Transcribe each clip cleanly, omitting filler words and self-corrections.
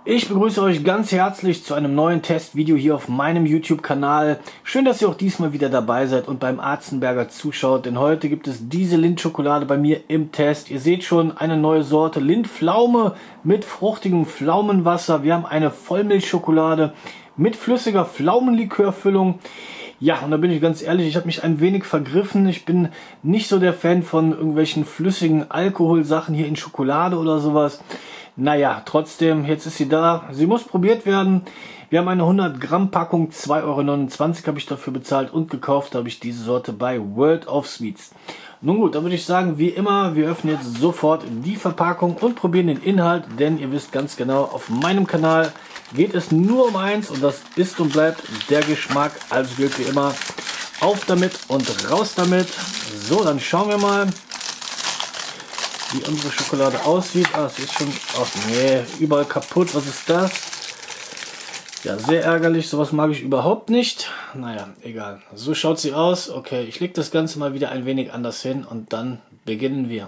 Ich begrüße euch ganz herzlich zu einem neuen Testvideo hier auf meinem YouTube-Kanal. Schön, dass ihr auch diesmal wieder dabei seid und beim Atzenberger zuschaut, denn heute gibt es diese Lindschokolade bei mir im Test. Ihr seht schon eine neue Sorte Lindpflaume mit fruchtigem Pflaumenwasser. Wir haben eine Vollmilchschokolade mit flüssiger Pflaumenlikörfüllung. Ja, und da bin ich ganz ehrlich, ich habe mich ein wenig vergriffen. Ich bin nicht so der Fan von irgendwelchen flüssigen Alkoholsachen hier in Schokolade oder sowas. Naja, trotzdem, jetzt ist sie da. Sie muss probiert werden. Wir haben eine 100 Gramm Packung, 2,29 € habe ich dafür bezahlt und gekauft habe ich diese Sorte bei World of Sweets. Nun gut, dann würde ich sagen, wie immer, wir öffnen jetzt sofort die Verpackung und probieren den Inhalt, denn ihr wisst ganz genau, auf meinem Kanal geht es nur um eins und das ist und bleibt der Geschmack. Also gilt wie immer, auf damit und raus damit. So, dann schauen wir mal, wie unsere Schokolade aussieht. Ah, sie ist schon, ach nee, überall kaputt. Was ist das? Ja, sehr ärgerlich. Sowas mag ich überhaupt nicht. Naja, egal. So schaut sie aus. Okay, ich lege das Ganze mal wieder ein wenig anders hin und dann beginnen wir.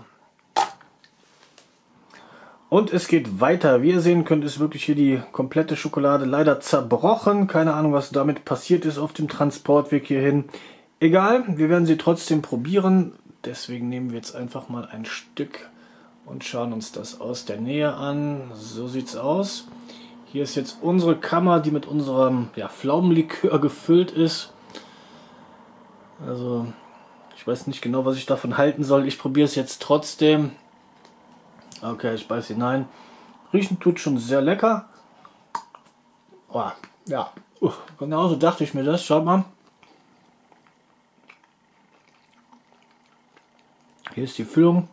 Und es geht weiter. Wie ihr sehen könnt, ist wirklich hier die komplette Schokolade leider zerbrochen. Keine Ahnung, was damit passiert ist auf dem Transportweg hierhin. Egal, wir werden sie trotzdem probieren. Deswegen nehmen wir jetzt einfach mal ein Stück und schauen uns das aus der Nähe an. So sieht es aus. Hier ist jetzt unsere Kammer, die mit unserem Pflaumenlikör gefüllt ist. Also, ich weiß nicht genau, was ich davon halten soll. Ich probiere es jetzt trotzdem. Okay, ich beiß hinein. Riechen tut schon sehr lecker. Oh, ja, genauso dachte ich mir das. Schaut mal. Hier ist die Füllung.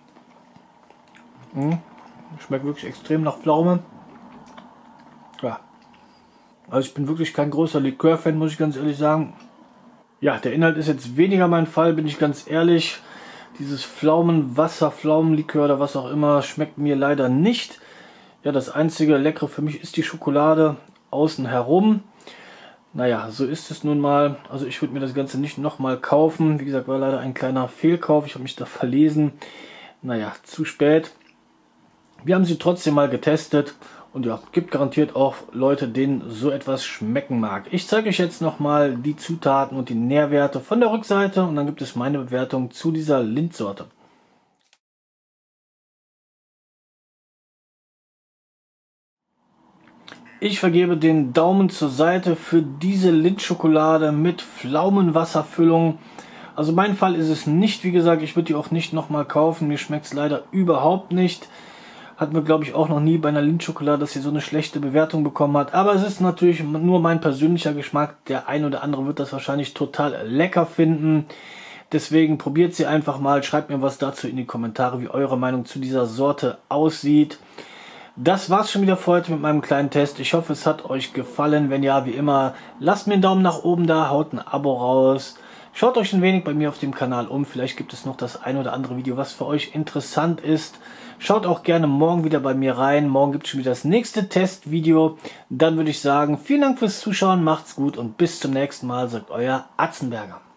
Schmeckt wirklich extrem nach Pflaume. Ja. Also ich bin wirklich kein großer Likör-Fan, muss ich ganz ehrlich sagen. Ja, der Inhalt ist jetzt weniger mein Fall, bin ich ganz ehrlich. Dieses Pflaumenwasser, Pflaumenlikör oder was auch immer, schmeckt mir leider nicht. Ja, das einzige Leckere für mich ist die Schokolade außen herum. Naja, so ist es nun mal. Also ich würde mir das Ganze nicht nochmal kaufen. Wie gesagt, war leider ein kleiner Fehlkauf. Ich habe mich da verlesen. Naja, zu spät. Wir haben sie trotzdem mal getestet. Und ja, gibt garantiert auch Leute, denen so etwas schmecken mag. Ich zeige euch jetzt nochmal die Zutaten und die Nährwerte von der Rückseite. Und dann gibt es meine Bewertung zu dieser Lindsorte. Ich vergebe den Daumen zur Seite für diese Lindschokolade mit Pflaumenwasserfüllung. Also mein Fall ist es nicht, wie gesagt, ich würde die auch nicht nochmal kaufen. Mir schmeckt es leider überhaupt nicht. Hatten wir, glaube ich, auch noch nie bei einer Lindschokolade, dass sie so eine schlechte Bewertung bekommen hat. Aber es ist natürlich nur mein persönlicher Geschmack. Der ein oder andere wird das wahrscheinlich total lecker finden. Deswegen probiert sie einfach mal. Schreibt mir was dazu in die Kommentare, wie eure Meinung zu dieser Sorte aussieht. Das war's schon wieder für heute mit meinem kleinen Test. Ich hoffe, es hat euch gefallen. Wenn ja, wie immer, lasst mir einen Daumen nach oben da, haut ein Abo raus. Schaut euch ein wenig bei mir auf dem Kanal um. Vielleicht gibt es noch das ein oder andere Video, was für euch interessant ist. Schaut auch gerne morgen wieder bei mir rein. Morgen gibt es schon wieder das nächste Testvideo. Dann würde ich sagen, vielen Dank fürs Zuschauen, macht's gut und bis zum nächsten Mal, sagt euer Atzenberger.